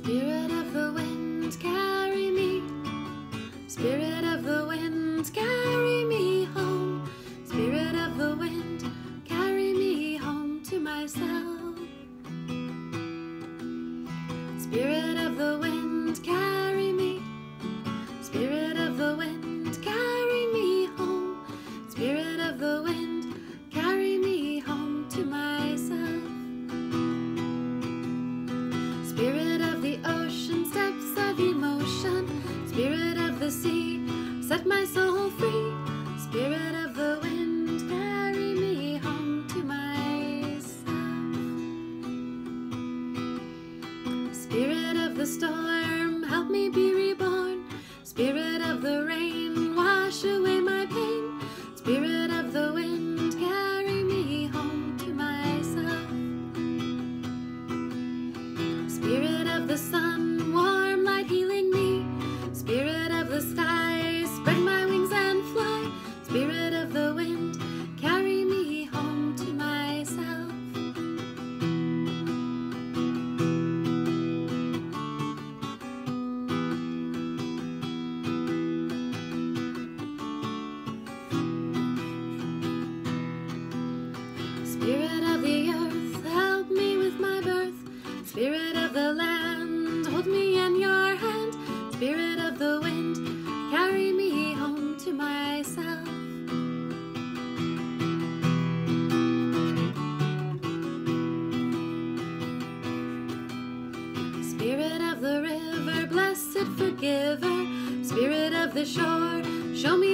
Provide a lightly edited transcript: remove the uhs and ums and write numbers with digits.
Spirit of the wind, carry me. Spirit of the wind, carry me home. Spirit of the wind, carry me home to myself. Spirit of the wind, carry me. Spirit of the wind, carry me home. Spirit of the wind, carry me home to myself. Spirit of the ocean, steps of emotion. Spirit of the sea, set my soul free. Spirit of the wind, carry me home to myself. Spirit of the storm, help me be reborn. Spirit of the rain, wash away my pain. Spirit of the wind, carry me home to myself. Spirit of the sun, warm light healing me. Spirit of the sky, spread my wings and fly. Spirit of the wind, carry me home to myself. Spirit of the earth, help me with my birth. Spirit of the land, hold me in your hand. Spirit of the wind, carry me home to myself. Spirit of the river, blessed forgiver. Spirit of the shore, show me